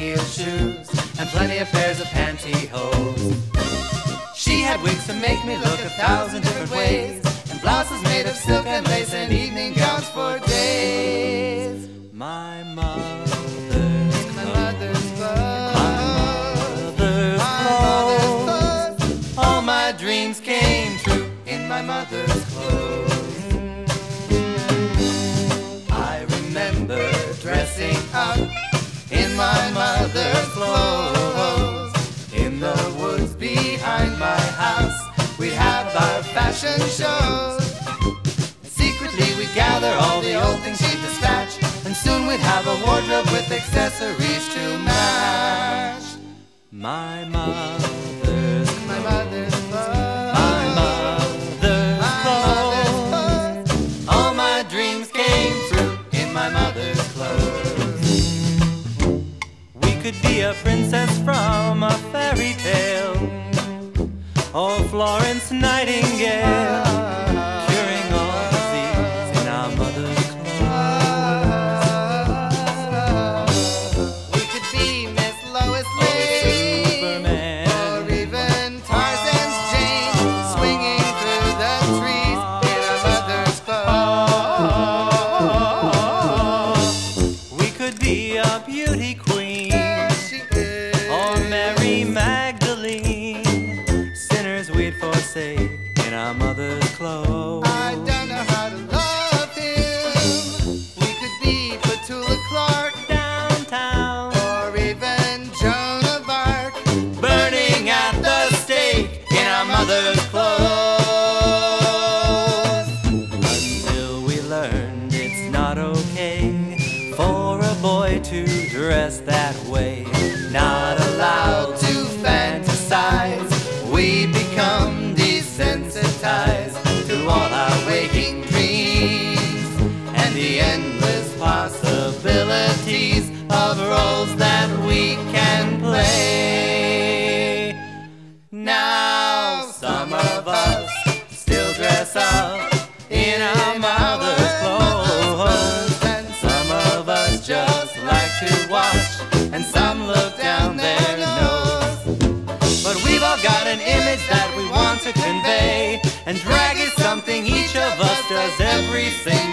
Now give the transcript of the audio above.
high-heel shoes and plenty of pairs of pantyhose. She had wigs to make me look 1,000 different ways, and blouses made of silk and lace, and evening gowns for days. My mother's clothes, my mother's clothes, all my dreams came true in my mother's clothes. I remember dressing up in my mother's clothes. In the woods behind my house, we'd have our fashion shows. Secretly we'd gather all the old things she'd dispatch, and soon we'd have a wardrobe with accessories to match. My mother's clothes, my mother's clothes, my mother's clothes, all my dreams came true in my mother's clothes. We could be a princess from a fairy tale, or Florence Nightingale, curing all disease in our mother's clothes. We could be Miss Lois Lane, Superman, or even Tarzan's Jane, swinging through the trees in our mother's clothes. We could be a beauty queen, or Mary Magdalene, sinners we'd forsake in our mother's clothes. I don't know how to love him. We could be Petula Clark downtown, or even Joan of Arc, burning at the stake in our mother's clothes. Until we learned it's not okay for a boy to dress that way, not allowed to fantasize. We become desensitized to all our waking dreams and the endless possibilities of roles that we can play. Now some of us still dress up in our mother's clothes, and some of us just like to watch, and some look down their nose. But we've all got an image that we want to convey, and drag is something each of us does every single